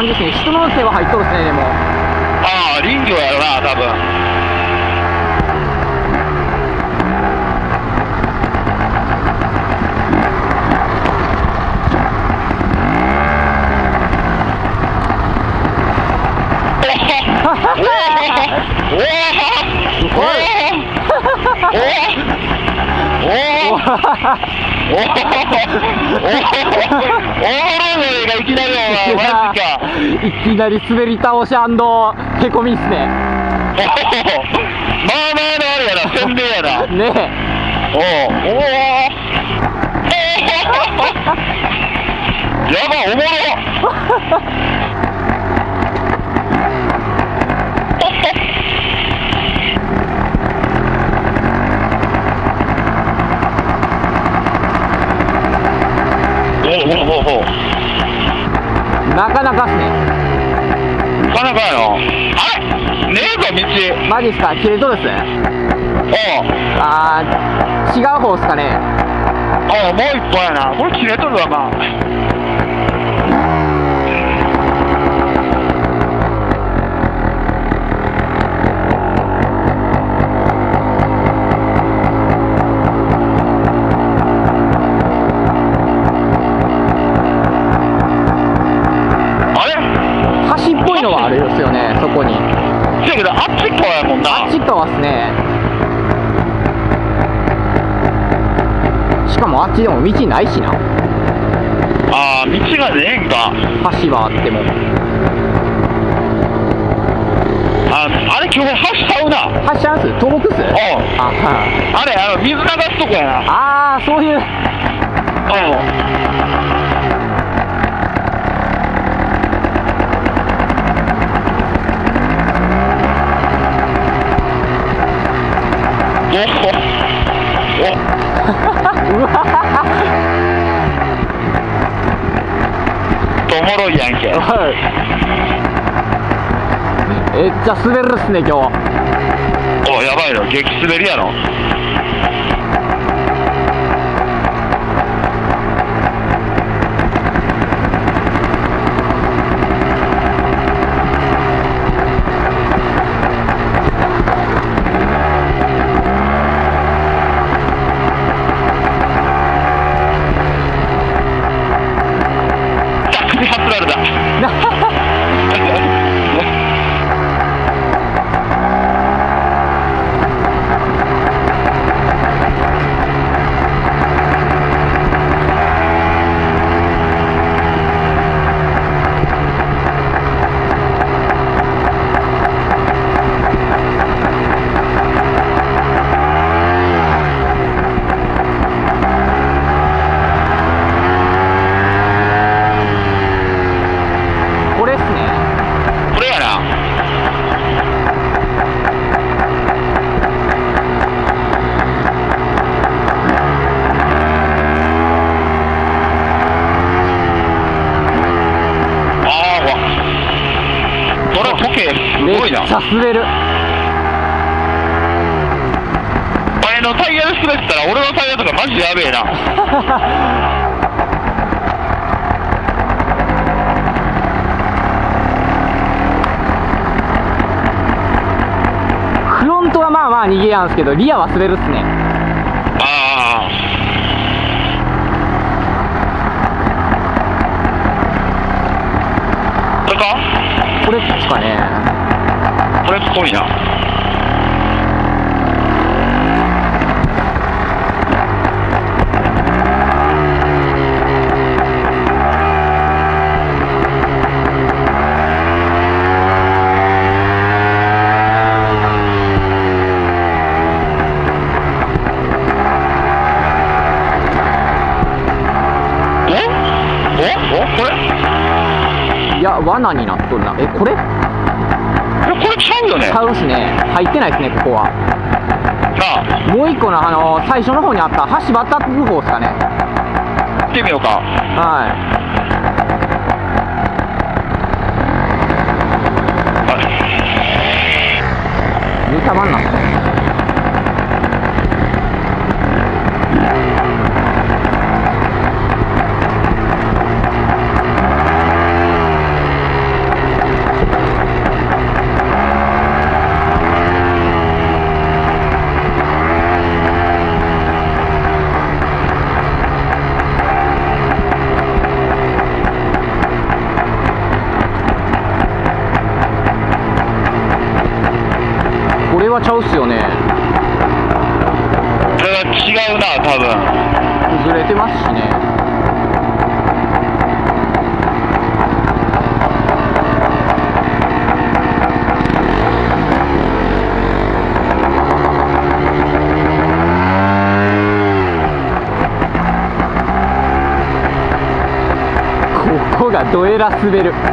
感じですね。人の手は入っとるですね、でも。 ああ、林業やろな、多分。 いきなり滑り倒し&へこみっすね。 まあまあのあれやな、宣伝やな。 ねえ。 やば、おもろ。 なかなかっすね。 なかなかやの。あれねえぞ、道。 マジっすか、切れとるっす。あー、違う方っすかね。 もう一本やな。これ切れとるわ、まあ。 あれですよね、そこに。 だけど、あっち側やもんな。 あっち側っすね。しかもあっちでも道ないしな。 ああ、道がねえんか。 橋はあっても。 あれ、今日橋ちゃうな。 橋ちゃうんす？倒木っす？あれ、水流すとこやな。 ああ、そういう。 おもろいやんけ。 めっちゃ滑るっすね、今日。 やばいの、激滑りやろ。 めっちゃ滑る。 前のタイヤで滑ったら俺のタイヤとかマジやべえな。 フロントはまあまあ逃げやんすけど、リアは滑るっすね。 これか？ これっすかね。 これっぽいな。これ？ いや、罠になっとるな。これ？ これちゃうよね。 ちゃうっすね。入ってないっすね、ここは。もう一個の最初の方にあった橋渡る方っすかね。 行ってみようか。 はい。見たまんなっすね。 こがどえら滑る。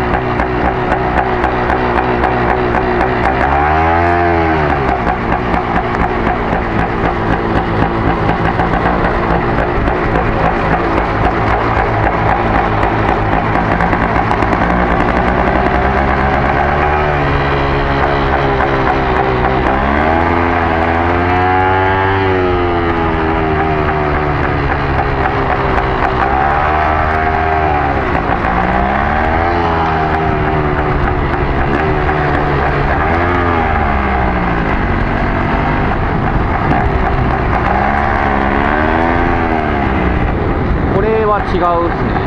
違うっすね。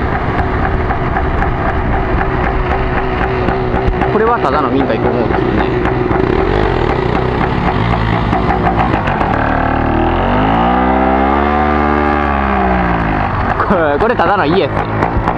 これはただの民家行く方ですよね。これただの家っすね。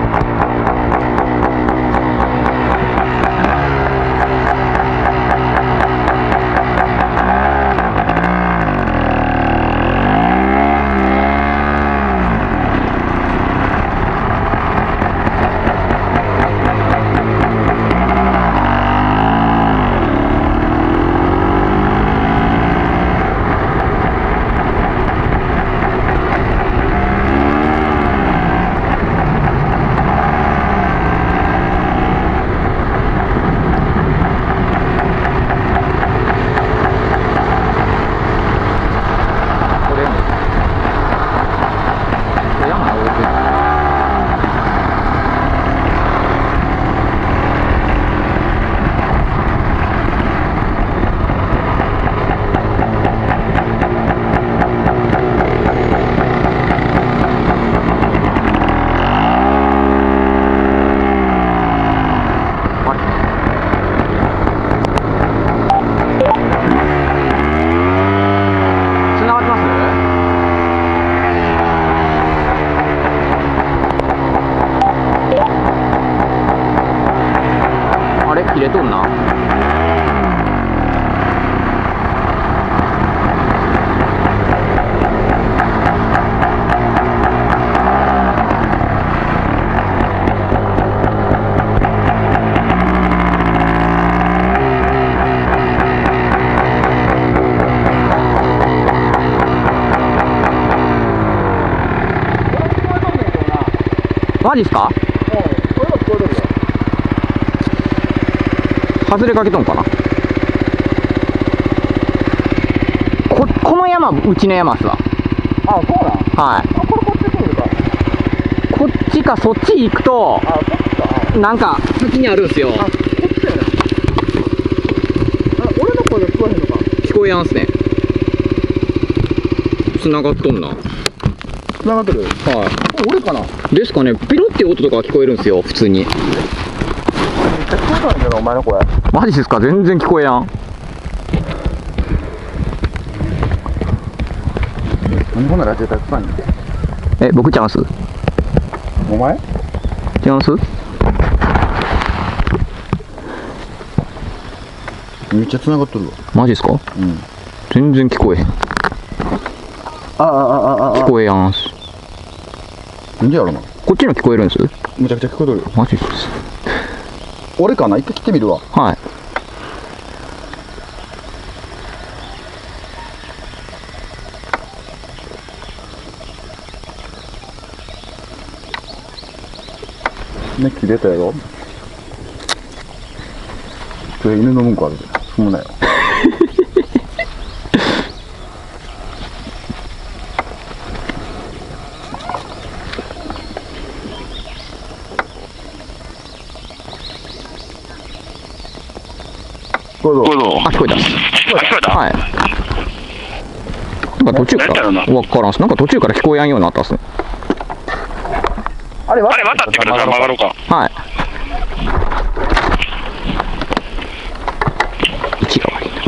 切れとんな。マジっすか？外れかけとんかな。この山うちの山っすわ。 あ、そうなん。 はい。 あ、これこっち来るか。 こっちかそっち行くとあ、そっちか。 なんか先にあるんすよ。 あ、こっちだよね。あ、俺の声が聞こえへんのか。 聞こえやんすね。繋がっとんな。 繋がってる。 は俺かな。 い。ですかね。ピロっていう音とか聞こえるんすよ普通に。 めっちゃ聞こえたんだけど、お前の声。 マジですか？全然聞こえやん。 何こんなラジオたくさんに。 僕ちゃいます？ お前？ 違います？ めっちゃ繋がっとるわ。 マジですか？ うん。 全然聞こえへん。聞こえやんす。 なんでやろな。 こっちの聞こえるんです？ むちゃくちゃ聞こえとるよ。 マジです。 俺かな。一回切ってみるわ。 はい。 ね、切れたやろ。犬のうんこあるで。踏むなよ。どうぞ。 あ、聞こえた。 聞こえた。 はい。なんか途中からわからんす。なんか途中から聞こえやんようになったっすね。 あれ渡ってくるから曲がろうか。 はい。位置が悪いな。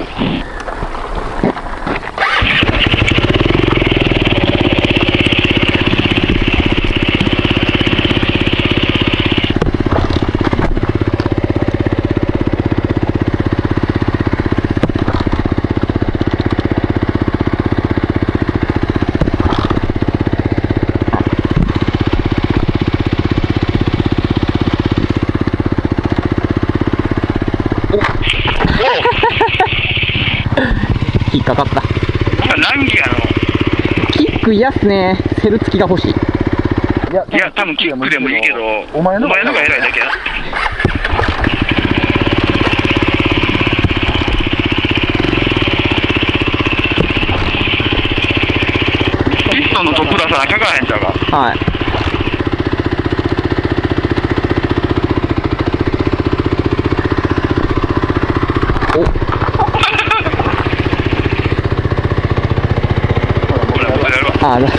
引っかかった。 何ギアの？ キック嫌っすね。セル付きが欲しい。 いや、多分キックでもいいけど、お前のが偉いだけや。ピストンのトップ出さなきゃかからへんちゃうか。 はい。おああ、だ。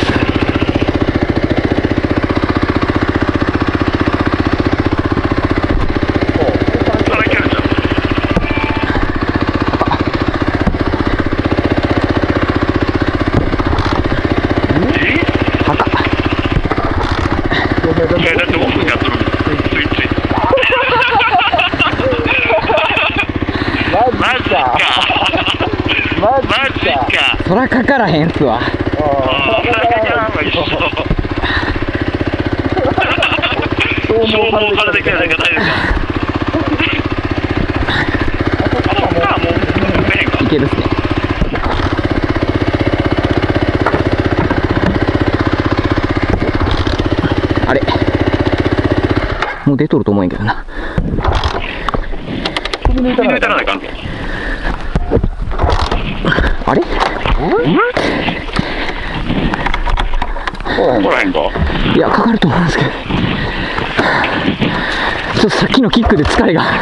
だってオフにやっとるスイッチ。マジか。 そらかからへんっすわ。 消耗からできるだけ大丈夫か。 いけるっすね。あれもう出とると思うんやけどな。あれいや、かかると思うんですけど、ちょっとさっきのキックで疲れが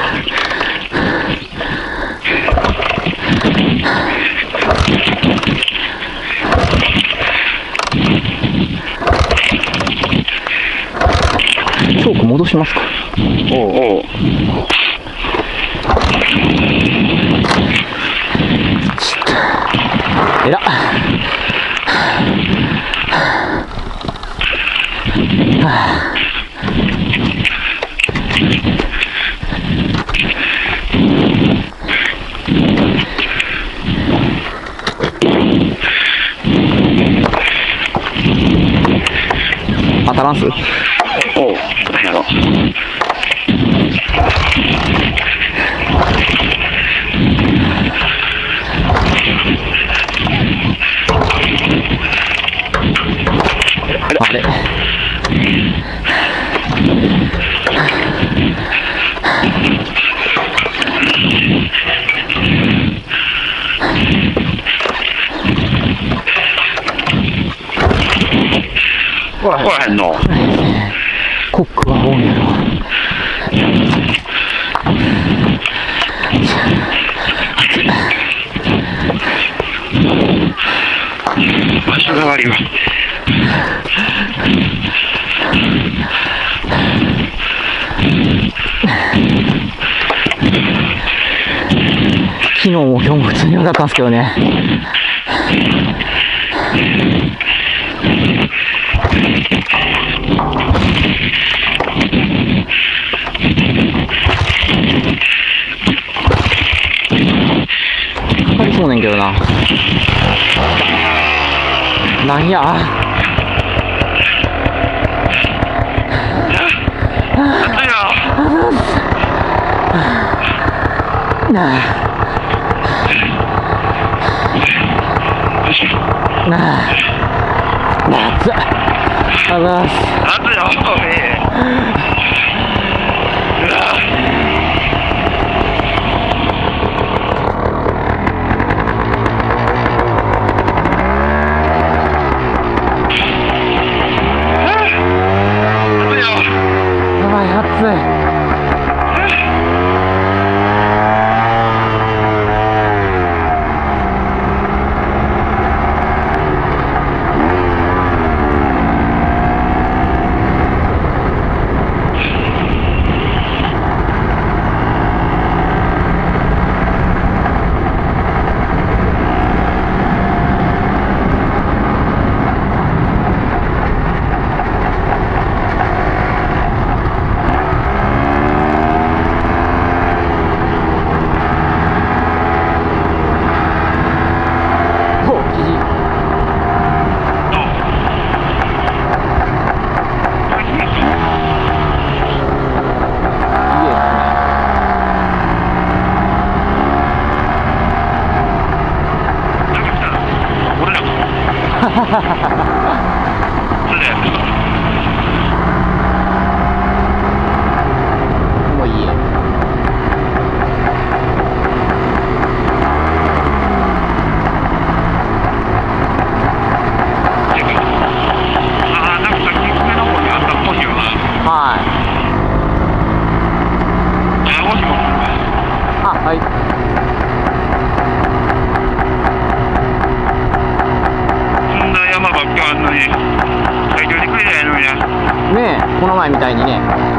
チョーク戻しますか。 おうえらっ。当たらんす。 おう、何やろ。 あれ来らへんの。 コックは多いやろ。 場所が悪いわ。 昨日も今日も普通に良かったんですけどね。かかりそうねんけどな。なんや。なあ。夏。あざーす。 夏よ、おめえ。 もういい。はい。あ、はい。ねえ、この前みたいにね。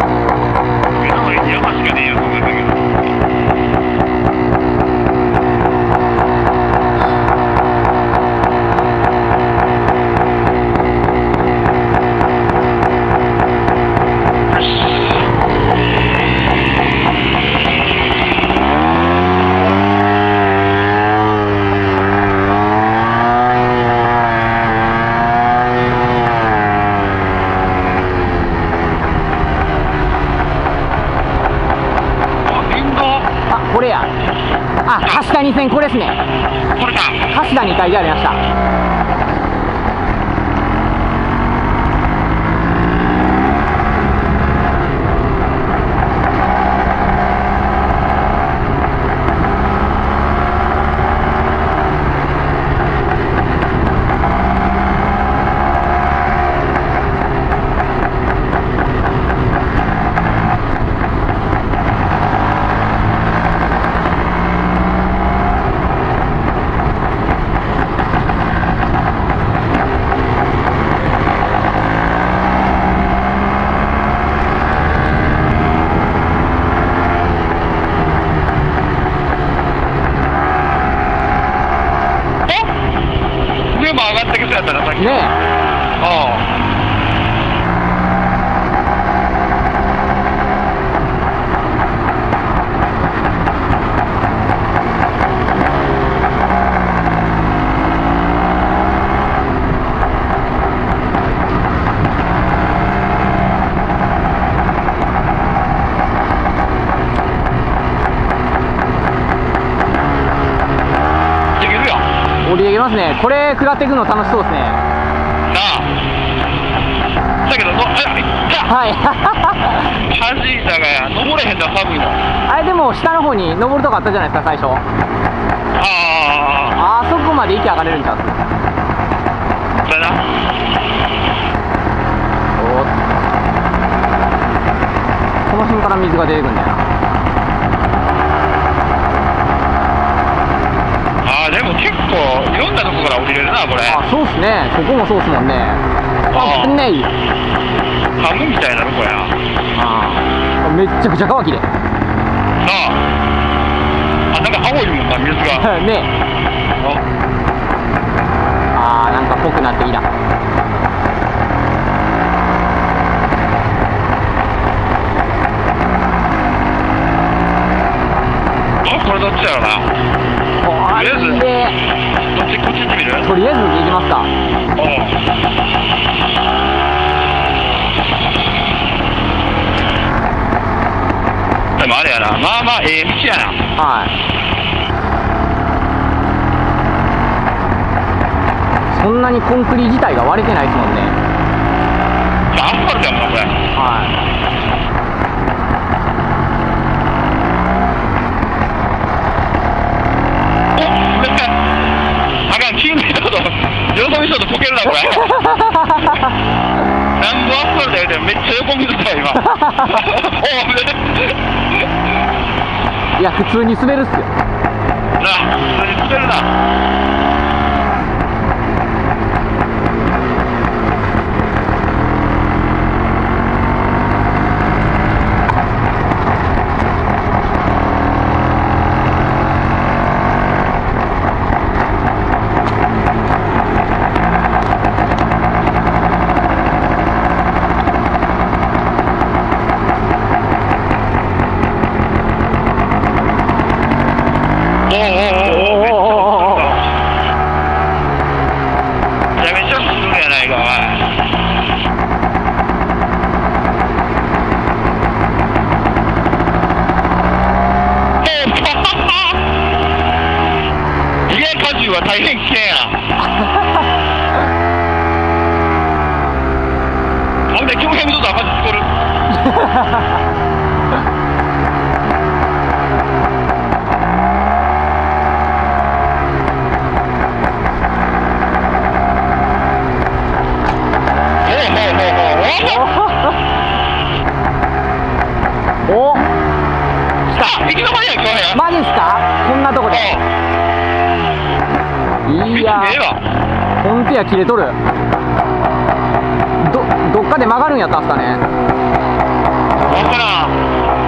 これや。あ、橋谷線これですね。 これか。 橋谷に書いてありました。 上も上がってきそうやったな、さっき。 ねえ。 ああ。 降り上げますね。これ下っていくの楽しそうですね。 なあ。だけど、あ、いった。 はい。 弾いたがや、登れへんの寒いの。 あれでも下の方に登るとこあったじゃないですか最初。 ああそこまで息上がれるんちゃう。 あ。だな。 おっ、この辺から水が出てくるんだよな。 ああ、でも結構いろんなとこから降りれるな、これ。 あ、そうっすね。ここもそうっすもんね。あ、ねえ。 ハムみたいなとこや。 あ、めっちゃくちゃ乾きで。 なあ。あ、なんか青いもんな、水が。 ねえ。あー、なんかぽくなってきた。 これどっちやろな。 とりあえずどっちこっち行ってみる？ とりあえず行きますか。 でもあれやな、まあまあええ道やな。 はい。そんなにコンクリ自体が割れてないですもんね。 アスファルトやもんな、これ。 はい。 よそ見しと溶けるな、これ。なんぼアスファルトやでめっちゃ横水だよ、今。 いや、普通に滑るっすよ。 なあ、普通に滑るな。 ほんで、今日見とったらマジ作る。 お、 あ、行き止まりやん、今日や。 マジっすか？こんなとこで。いやー、ほんとや、切れとる。どっかで曲がるんやったんすかね。 わからん。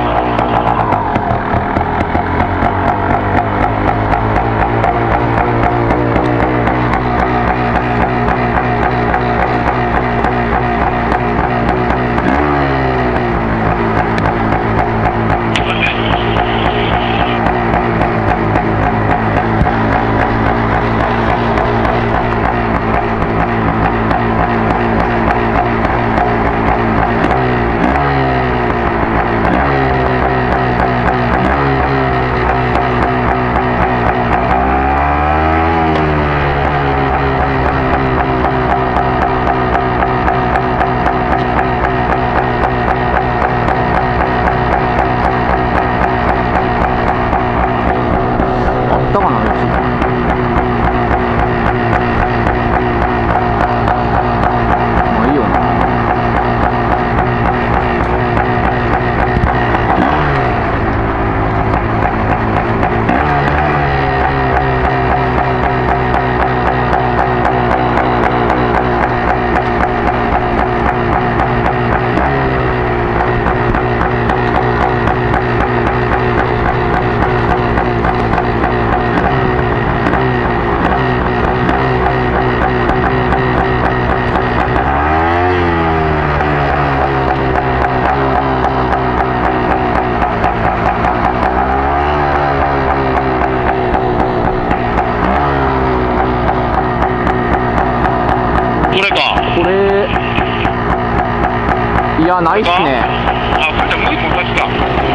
いや、ないっすね。 あ、これじゃもう一本勝ちか。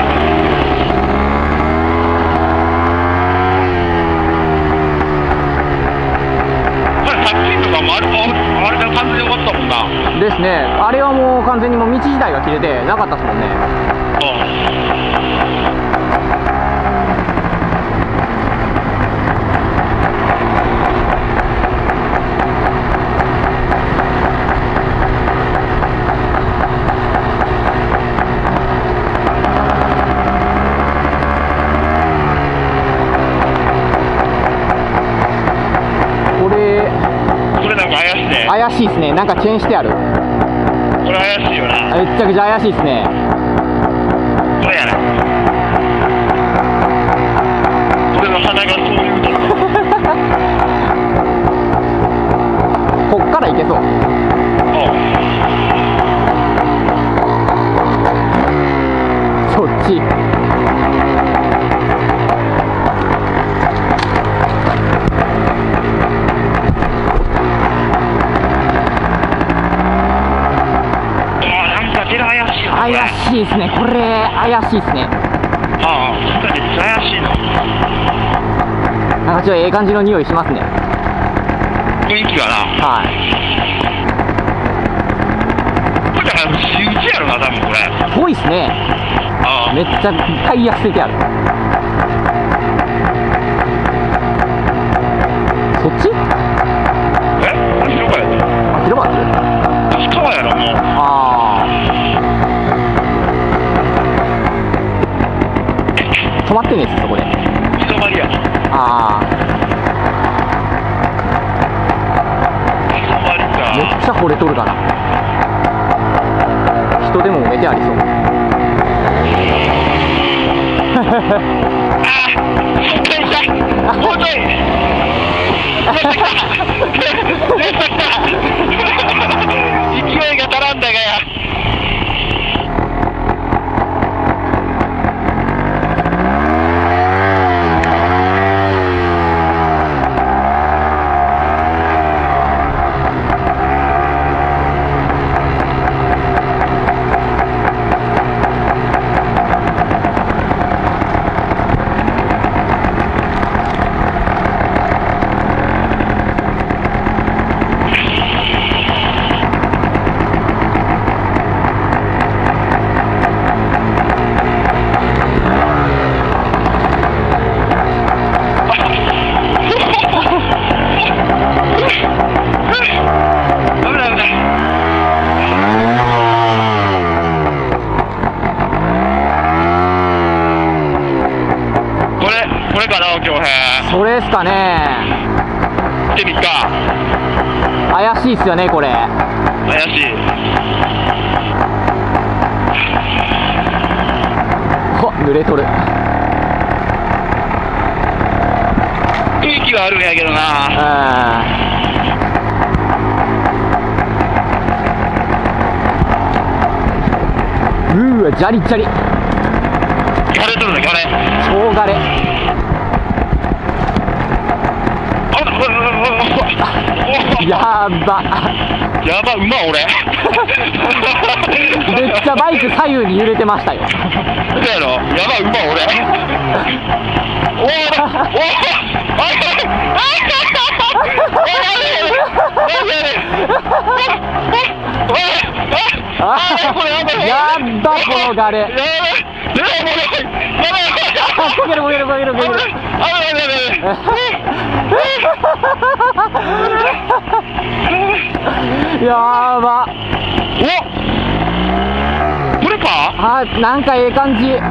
これタクシーとかもあれで完全に終わったもんな。 ですね。あれはもう完全にもう道自体が切れてなかったっすもんね。怪しいっすね。なんかチェーンしてある。 これ怪しいよな。 めっちゃくちゃ怪しいっすね。 これやな。これの鼻がそういうとこっから行けそう。そっち。怪しいですね。これ怪しいですね。 ああ、めっちゃ怪しいの。 なんかちょっとええ感じの匂いしますね。 雰囲気がな。 はい。 これだから仕打ちやろな、多分これ。 ぽいっすね。 ああ。 めっちゃタイヤ捨ててある。そっち？ え？広場やで。 あ、広場って？ 立川やろ、もう。 ああ。止まってねえっす、そこで。 人まりや。 ああ。 人まりか。 めっちゃ惚れとるから。人でも埋めてありそう。 ああ、しっかりした。もうちょい。勢いが足らんだがや。 かな、恭平。 それですかね。 行ってみっか。 怪しいっすよねこれ。 怪しい。 ほ、濡れとる。 雰囲気はあるんやけどな。 わ、ジャリジャリ。 ガレとるね、ガレ。 超ガレ。やば。 やば、うま、俺。 めっちゃバイク左右に揺れてましたよ。 そうやろ、やば、うま、俺。おお、おお、 やっばこのガレ。こけるこけるこけるこける。やば。 お、これか？ あ、なんかええ感じ。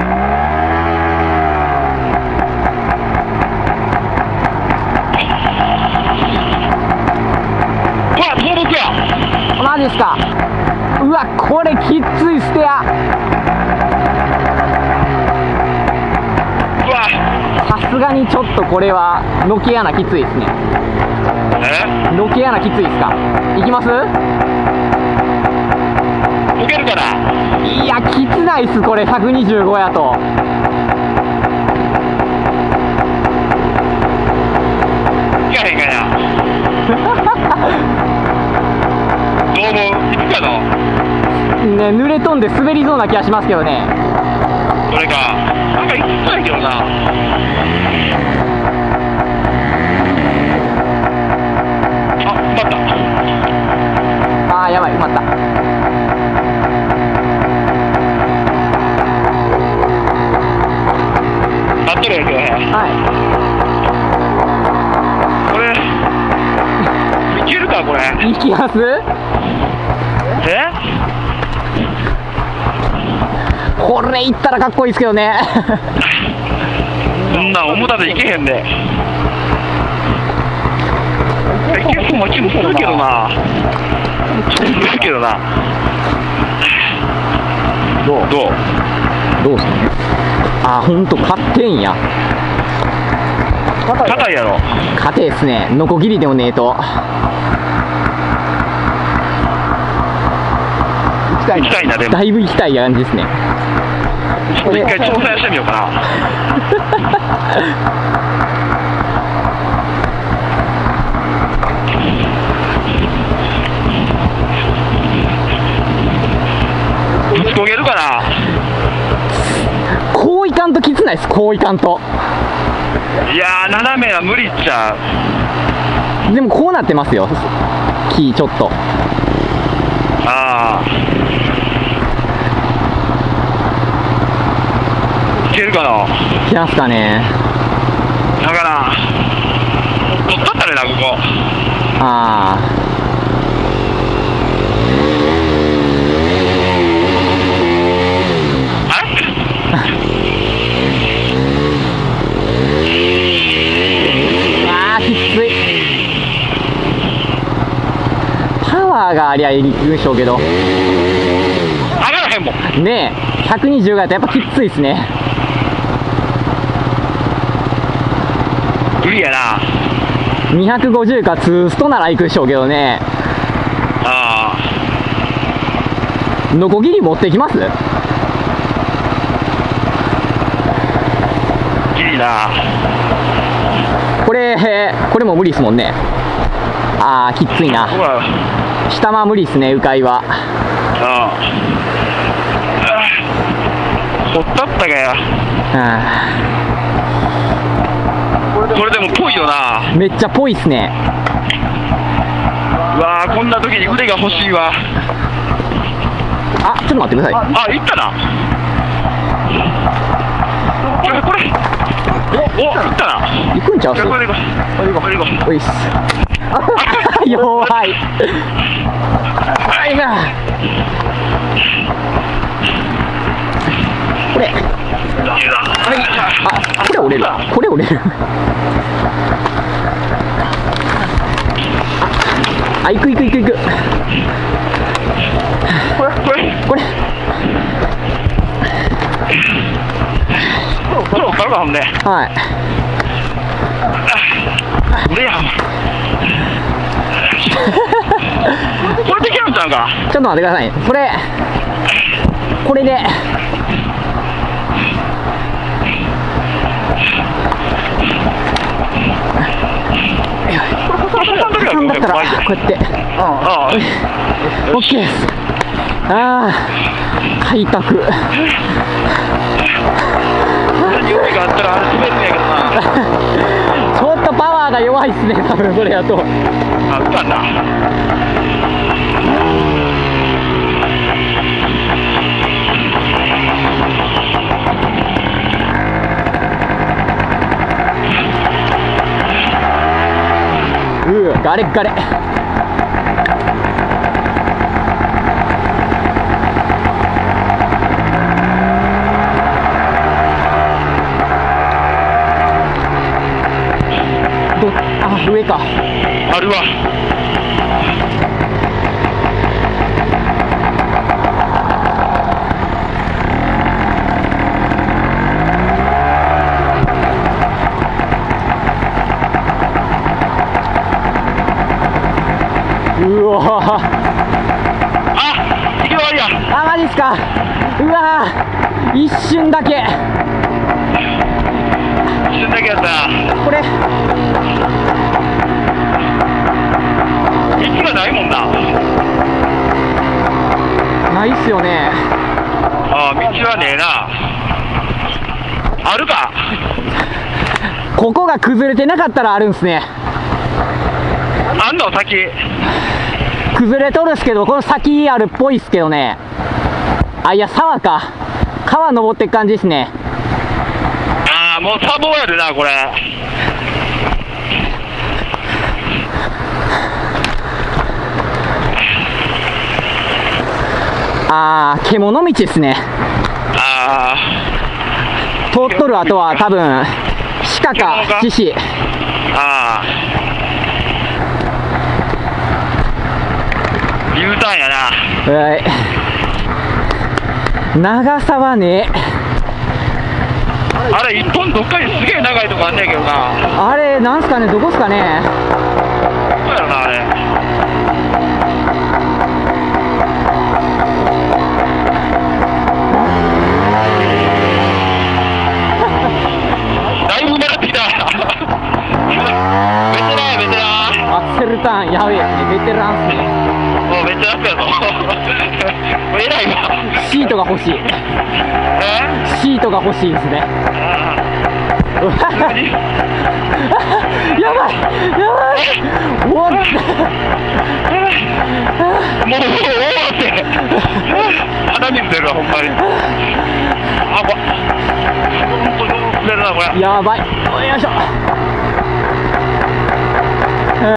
うわ、倒木や。 マジっすか。うわ、これきっついステア。 うわ、 さすがにちょっとこれはノキアナきついですね。ノキアナきついですか。いきます？ いけるかな。 いや、きつないっすこれ。125やと。 いかへんかな。どう思う？いくかの？ ね、濡れ飛んで滑りそうな気がしますけどね。 それか、なんかいくつやけどな。あ、埋まった。 あー、やばい、埋まった。 なってるやけどね。 はい。 これ、いけるか、これ。 いきます？これいったらかっこいいですけどね。 そんな重たでいけへんで。結構街もするけどな。するけどな。 どうどうすかね。あ、ほんと勝ってんや。 硬いやろ。 勝てっすね。ノコギリでもねえと。 行きたいな、でも。 だいぶ行きたい感じですね。 ちょっと一回挑戦してみようかな。ぶちこげるかな。 こういかんときつないです。こういかんと。 いやー、斜めは無理っちゃう。 でもこうなってますよ。木ちょっと。 ああ。いけるかな。 いきますかね。 だから取ったったねな、ここ。 ああー、きつい。パワーがありゃいいんでしょうけど。 上がらへんもんねえ、120がやとやっぱきついですね。 無理やな。 250か2ストなら行くでしょうけどね。 あノコギリ持ってきます？ あ、いいな。 これも無理っすもんね。あー、きついな。 ほら、 下は無理っすね、迂回は。 ああ、ほったったかや。これでもぽいよな。 めっちゃぽいっすね。 うわー、こんな時に腕が欲しいわ。 あ、ちょっと待ってください。 あ、いったな。これお、いったな。 行くんちゃうっす？ これで行こう。これで行こう。 おいっす。弱い。はいな。 これはいあこれ折れるこれ折れるあ行く行く行く行くこれそう買うかほんではい俺やんこれできるんちゃうかちょっと待ってくださいこれで挟んだったらこうやってオッケーです。ああ開拓用意があったら滑るんやけどなちょっとパワーが弱いっすね多分それやとあったんだガレッガレあ上かあるわうわあ行き終わりやあマジっすかうわ一瞬だけ一瞬だけやったなこれ道がないもんなないっすよねああ道はねえなあるかここが崩れてなかったらあるんすねあんの先崩れとるっすけどこの先あるっぽいっすけどねあいや沢か川登ってく感じですねああもう砂防やでなこれあー獣道ですねああ通っとる後は多分鹿か獅子ああ U ターンやなはい長さはねあれ一本どっかにすげえ長いとこあんねんけどなあれなんすかねどこっすかねそうやろなあれだいぶ狙ってきたベテランベテランアクセルターンやべえベテランっすねもうめっちゃ楽やぞもう偉いわシートが欲しいシートが欲しいですねやばいやばいおっもうって鼻水出るわほんまにあこれ出るなこれやばいよいしょ